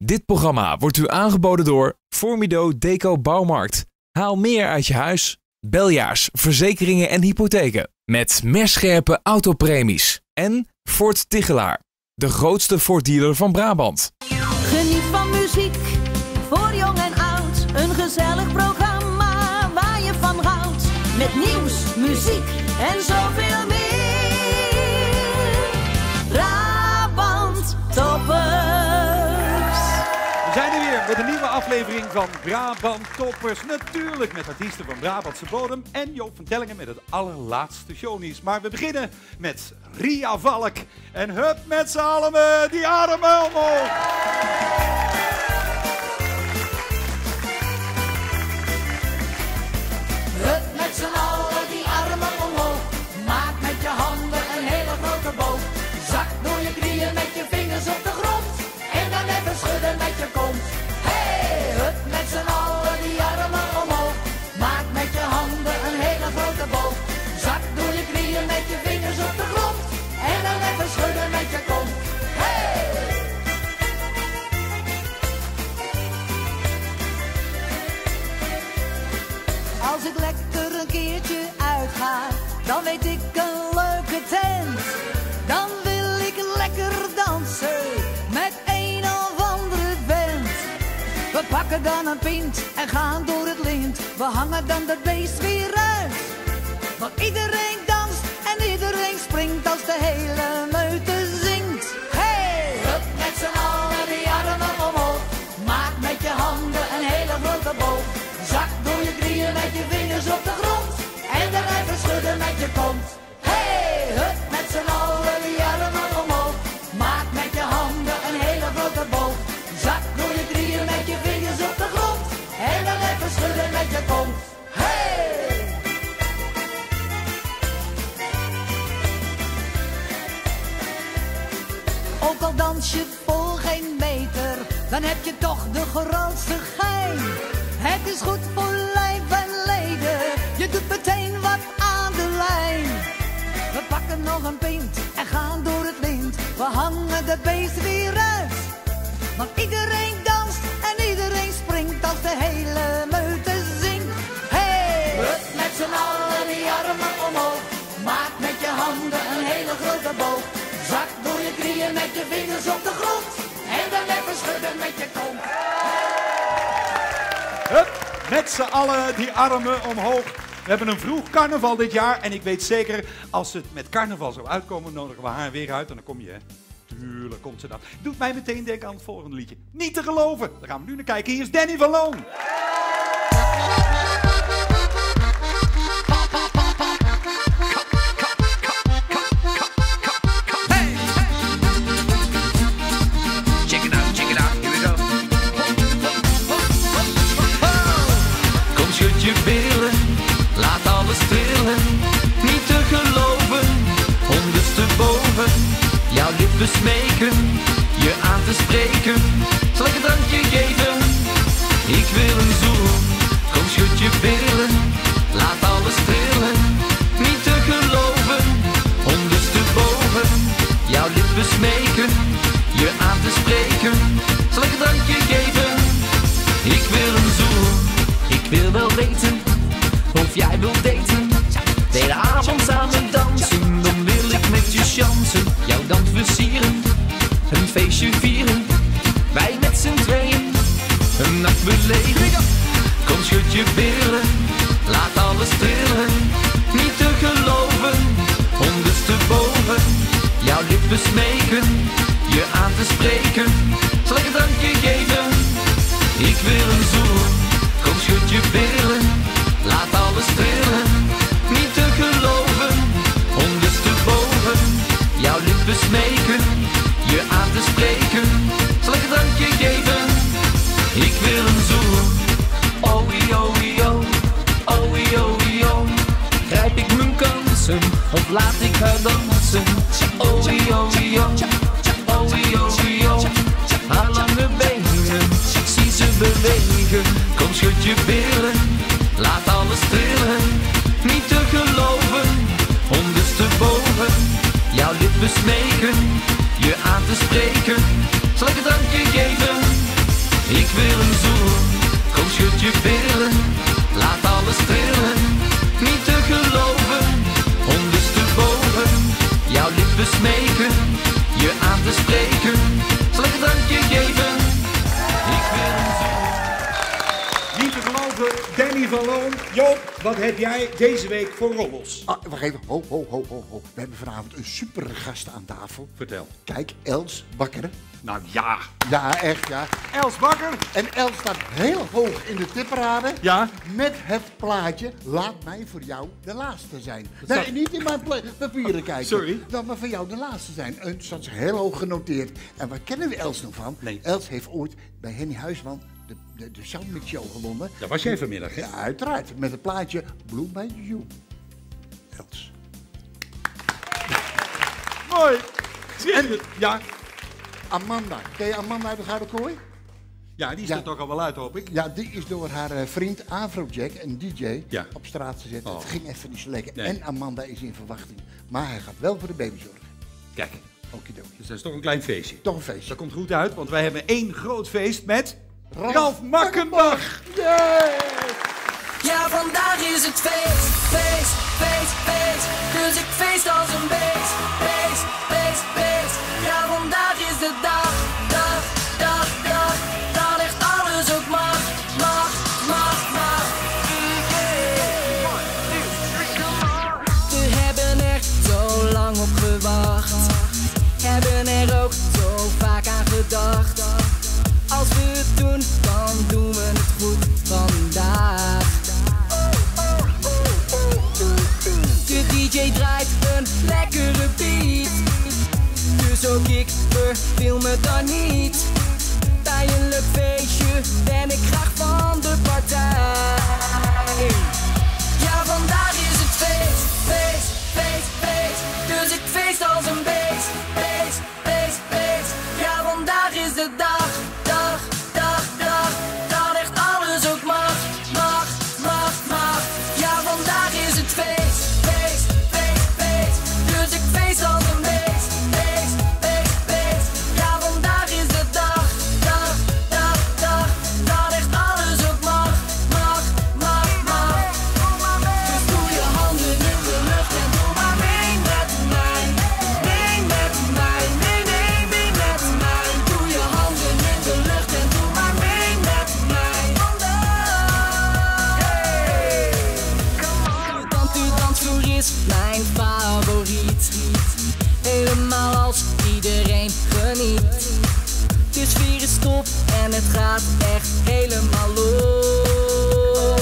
Dit programma wordt u aangeboden door Formido Deco Bouwmarkt. Haal meer uit je huis. Beljaars, verzekeringen en hypotheken. Met merscherpe autopremies. En Ford Tigelaar, de grootste Ford-dealer van Brabant. Geniet van muziek, voor jong en oud. Een gezellig programma waar je van houdt. Met nieuws, muziek en zoveel meer. Brabant Toppers. We zijn er weer met een nieuwe aflevering van Brabant Toppers. Natuurlijk met artiesten van Brabantse bodem en Joop van Tellingen met het allerlaatste shownieuws. Maar we beginnen met Ria Valk. En hup met z'n allen die armen omhoog. Hup met z'n allen die armen omhoog. Maak met je handen een hele grote boog. Zak door je knieën met je vingers op de grond. En dan even schudden met je kont. Hey, hup met z'n allen die armen omhoog. Maak met je handen een hele grote boog. Zak door je knieën met je vingers op de grond. En dan even schudden met je kont. Hey! Als ik lekker een keertje uitga, dan weet ik een leuke tent. Dan wil ik lekker dansen met een of andere vent. We pakken dan een pint en gaan door het lint. We hangen dan dat beest weer uit. Want iedereen danst en iedereen springt als de hele meute zingt. Hey! Hup met z'n allen die armen omhoog. Maak met je handen een hele grote boog. Zak door je knieën met je vingers op de grond. En dan even schudden met je kont. Hey! Hup met z'n allen die armen omhoog. Maak met je handen een hele grote boog. Zak door je knieën met je vingers op de grond. En dan even schudden met je kont. Hey! Ook al dans je vol geen meter, dan heb je toch de grootste gein. Het is goed voor lijf en leden, je doet meteen wat aan de lijn. We pakken nog een pint en gaan door het lint. We hangen de beest weer uit. Want iedereen danst en iedereen springt als de hele meute zingt. Hey! Hup met z'n allen die armen omhoog. Maak met je handen een hele grote boog. Zak door je knieën met je vingers op de grond. En dan even schudden met je kont. Hup met z'n allen die armen omhoog. We hebben een vroeg carnaval dit jaar. En ik weet zeker, als het met carnaval zou uitkomen, nodigen we haar weer uit. En dan kom je, hè. Tuurlijk komt ze dan. Doet mij meteen denken aan het volgende liedje. Niet te geloven. Daar gaan we nu naar kijken. Hier is Danny van Loon. Laat alles trillen, niet te geloven, ondersteboven, jouw lippen smeken, je aan te spreken, zal ik een drankje geven, ik wil een zoen, kom schud je billen, laat alles trillen, niet te geloven, ondersteboven, jouw lippen smeken, je aan te spreken, zal ik een drankje geven, ik wil een zoen, ik wil wel weten of jij wilt daten, de hele avond samen dansen. Dan wil ik met je chansen, jouw dans versieren, een feestje vieren. Wij met z'n tweeën, een nacht beleven. Kom schud je billen, laat alles trillen. Niet te geloven, ondersteboven. Jouw lippen smeken, je aan te spreken. Zal ik een drankje geven? Ik wil een zoen, kom schud je billen. Laat alles trillen, niet te geloven, ondersteboven, jouw lippen smeken, je aan te spreken, zal ik een drankje geven, ik wil een zoen, oei oei oh, oei oei oh, grijp ik mijn kansen, of laat ik haar dansen, oei oei oh, oei oei oh, haar lange benen, zie ze bewegen, kom schud je billen. Laat alles trillen, niet te geloven, ondersteboven, jouw lippen smeken, je aan te spreken, zal ik een drankje geven, Ik wil een zoen, kom schud je billen, laat alles trillen. Niet te geloven, ondersteboven, jouw lippen smeken, je aan te spreken. Zal ik een drankje geven? Ik wil een zoen. Niet te geloven, Danny van Loon. Joop, wat heb jij deze week voor rommels? Wacht even, ho. We hebben vanavond een super gast aan tafel. Vertel. Kijk, Els Bakker. Nou ja. Ja, echt, ja. Els Bakker. En Els staat heel hoog in de tipparade. Ja. Met het plaatje, laat mij voor jou de laatste zijn. staat- Nee, niet in mijn papieren kijken. Sorry. Laat maar voor jou de laatste zijn. En staat ze heel hoog genoteerd. En waar kennen we Els nog van? Nee. Els heeft ooit bij Henny Huisman de Soundmix Show gewonnen. Daar was jij vanmiddag, hè? Ja, uiteraard. Met het plaatje Blue by You. Els. Mooi. En, ja. Amanda. Ken je Amanda uit de Gouden Kooi? Ja, die is Ja. er toch al wel uit, hoop ik. Ja, die is door haar vriend Afrojack, een DJ, Ja. op straat gezet. Oh. Het ging even niet zo lekker. Nee. En Amanda is in verwachting. Maar hij gaat wel voor de baby zorgen. Kijk, Okidoki. dus dat is toch een klein feestje. Toch een feestje. Dat komt goed uit, want wij hebben één groot feest met Ralf Ralf Makkenbach. Ja, vandaag is het feest, feest, feest, feest. Dus ik feest als een beest, feest, feest, feest. Ja, vandaag is de dag, dag, dag, dag. Dat echt alles ook mag, mag, mag, mag. We hebben er zo lang op gewacht. Hebben er ook zo vaak aan gedacht. Als we het doen, dan doen we het goed vandaag. De DJ draait een lekkere beat. Dus ook ik verveel me dan niet. Bij een leuk feestje ben ik graag van de partij. Ja, vandaag is het feest, feest, feest, feest. Dus ik feest als een beest, feest, feest, feest. Ja, vandaag is de dag, dag, dag, dag. Dat echt alles ook mag, mag, mag, mag. Ja, vandaag is het feest, feest, feest, feest. Dus ik feest als een beest, feest, feest, feest. Ja, vandaag is de dag, dag, dag, dag. Dat echt alles ook mag, mag, mag, mag. Dus doe je handen in de lucht en doe maar mee met mij. Mee met mij, nee, nee, mee met mij. Doe je handen in de lucht en doe maar mee met mij. De dansvloer is mijn favoriet. Helemaal als iedereen geniet. De sfeer is top en het gaat echt helemaal los.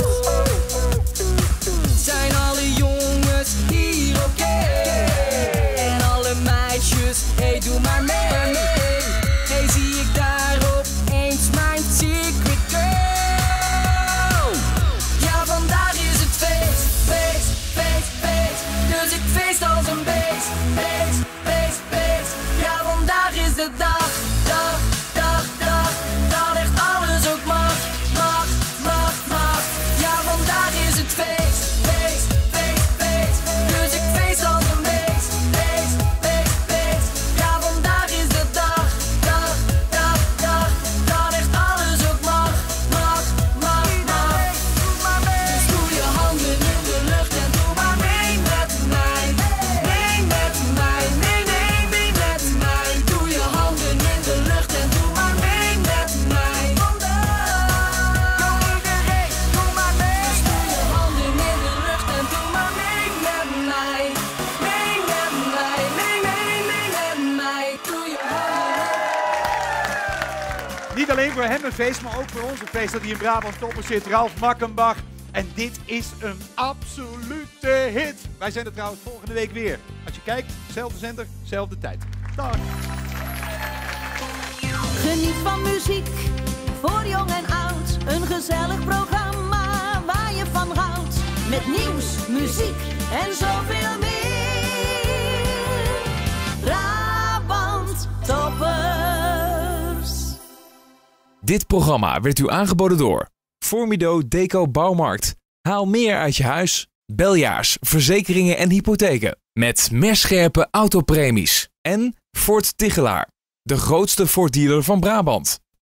Zijn alle jongens hier oké? En alle meisjes, hey doe maar mee. Hey, zie ik daar opeens mijn secret girl? Ja, vandaag is het feest, feest, feest, feest. Dus ik feest als een beest, feest, feest, feest. Ja, vandaag is de dag, dag, dag, dag. Dat echt alles ook mag, mag, mag, mag. Ja, vandaag is het feest, feest, feest, feest. Dus ik feest als een beest, feest, feest, feest. Ja, vandaag is de dag, dag, dag, dag. Dat echt alles ook mag, mag, mag, mag. Dus doe je handen in de lucht en doe maar mee met mij. Mee met mij, nee, nee, mee met mij. Doe je handen in de lucht en doe maar mee met mij. Doe maar mee. Dus doe je handen in de lucht en doe maar mee met mij. Mee met mij, nee, nee, mee met mij. Doe je handen. Niet alleen voor hem een feest, maar ook voor ons een feest dat hier in Brabant toppen zit. Ralf Makkenbach. En dit is een absolute hit. Wij zijn er trouwens volgende week weer. Als je kijkt, zelfde zender, zelfde tijd. Dag. Geniet van muziek, voor jong en oud. Een gezellig programma waar je van houdt. Met nieuws, muziek en zoveel meer. Brabant Toppers. Dit programma werd u aangeboden door Formido Deco Bouwmarkt. Haal meer uit je huis. Beljaars, verzekeringen en hypotheken. Met merscherpe autopremies. En Ford Tigelaar, de grootste Ford dealer van Brabant.